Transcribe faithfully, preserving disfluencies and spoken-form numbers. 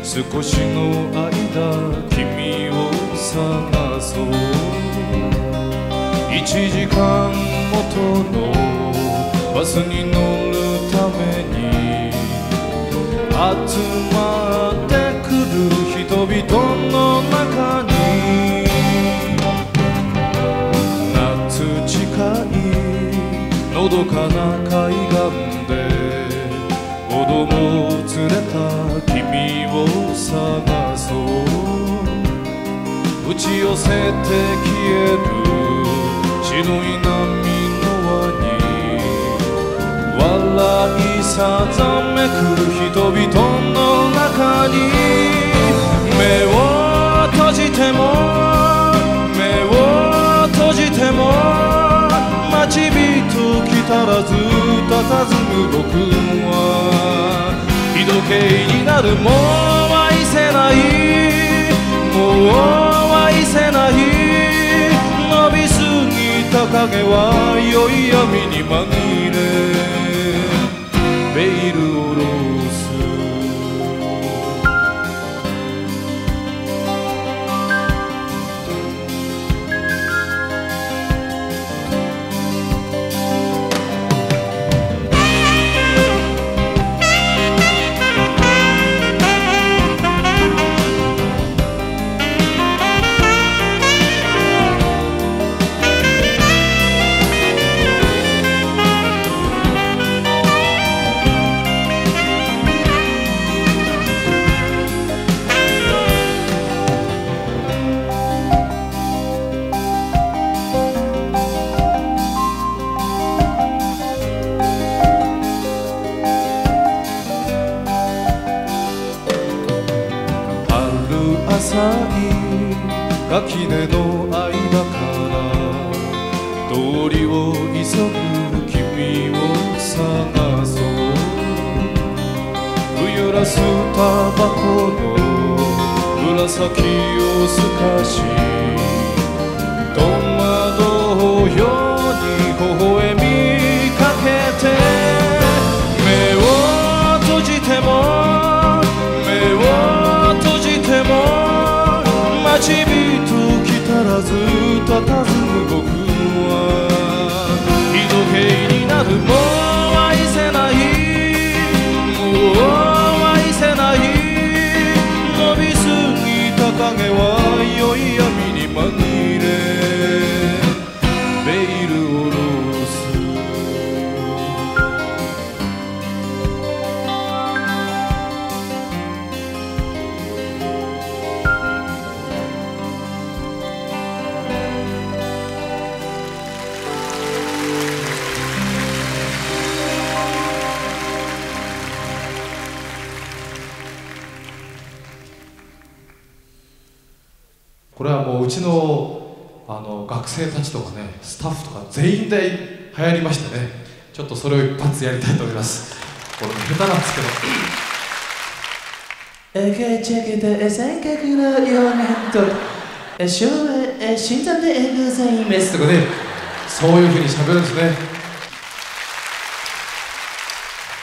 少しの間君を探そう。一時間ごとのバスに乗るために集まってくる人々の中に、夏近いのどかな海岸で子供を連れた君を探そう。打ち寄せて消える白い波の輪に笑いさざめく人々の中に、目を閉じても目を閉じても待ち人来たらず佇む僕は日時計になる。もう愛せない、もう愛せない、伸びすぎた影は良い闇に紛れベイルを下ろす。浅い垣根の間から通りを急ぐ君を探そう。冬らすタバコの紫を透かし戸惑うように微笑みかけて、目を閉じても目を閉じても待ち人来たらず佇む僕は日時計になる。もう愛せない、もう愛せない、伸びすぎた影は良い闇に紛れベイルを下ろす。 これはもううちの、あの学生たちとかね、スタッフとか全員で流行りましてね、ちょっとそれを一発やりたいと思います。これも下手なんですけどえけちけてせんかくのよねんとえしゅうえしんざんでえぐざいめとかね、そういうふうにしゃべるんですね。